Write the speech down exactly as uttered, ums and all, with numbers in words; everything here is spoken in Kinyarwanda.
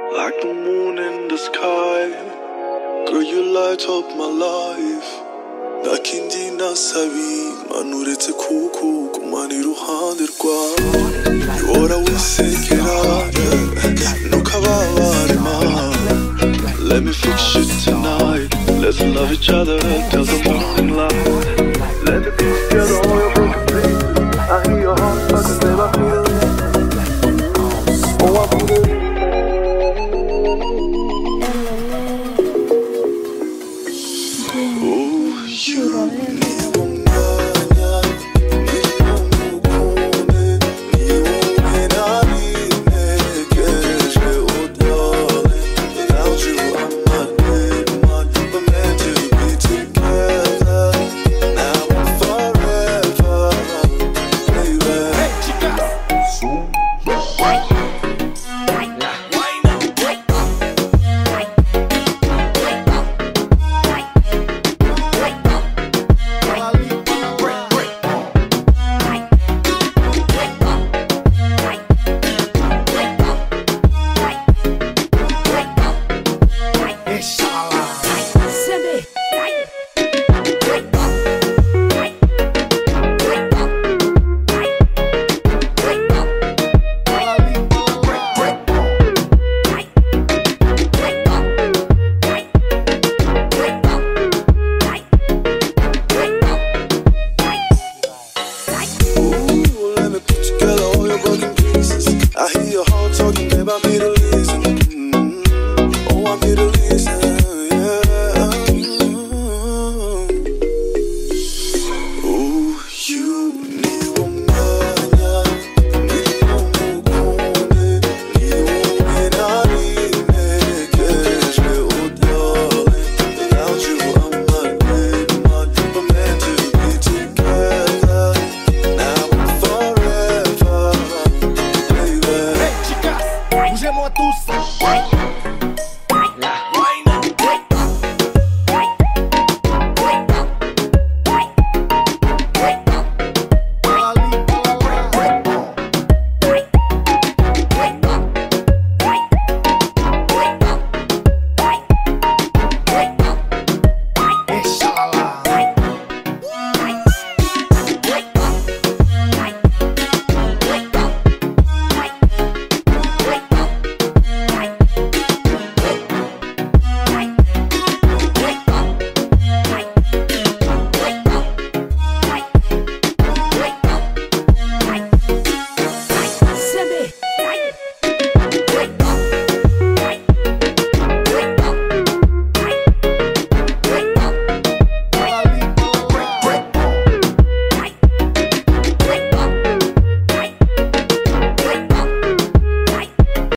Like the moon in the sky, girl, you light up my life. Nakindi nasabi manuretse kuku kumana iruhande rwawe. Ihora wisekera ntukababare ma. Let me fix you tonight. Let's love each other till the morning light. Let me be together all your broken pieces. I hear your heart talking, babe, I feel it. Oh, I feel it. Oh, you. Bougez-moi tous.